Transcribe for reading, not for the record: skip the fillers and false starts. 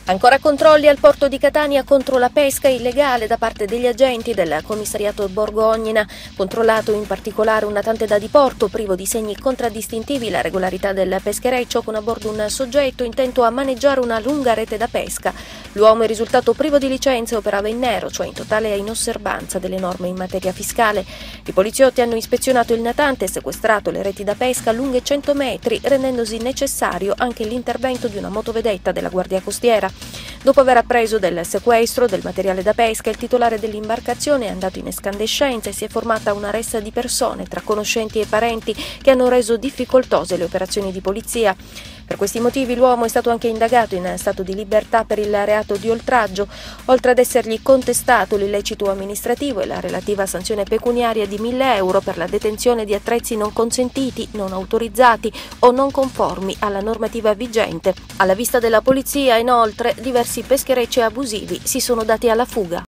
Ancora controlli al porto di Catania contro la pesca illegale da parte degli agenti del commissariato Borgo Ognina. Controllato in particolare un natante da diporto privo di segni contraddistintivi la regolarità del peschereccio con a bordo un soggetto intento a maneggiare una lunga rete da pesca. L'uomo è risultato privo di licenza e operava in nero, cioè in totale inosservanza delle norme in materia fiscale. I poliziotti hanno ispezionato il natante e sequestrato le reti da pesca lunghe 100 metri, rendendosi necessario anche l'intervento di una motovedetta della Guardia Costiera. Dopo aver appreso del sequestro del materiale da pesca, il titolare dell'imbarcazione è andato in escandescenza e si è formata una ressa di persone tra conoscenti e parenti che hanno reso difficoltose le operazioni di polizia. Per questi motivi l'uomo è stato anche indagato in stato di libertà per il reato di oltraggio, oltre ad essergli contestato l'illecito amministrativo e la relativa sanzione pecuniaria di 1.000 euro per la detenzione di attrezzi non consentiti, non autorizzati o non conformi alla normativa vigente. Alla vista della polizia, inoltre, diversi pescherecci abusivi si sono dati alla fuga.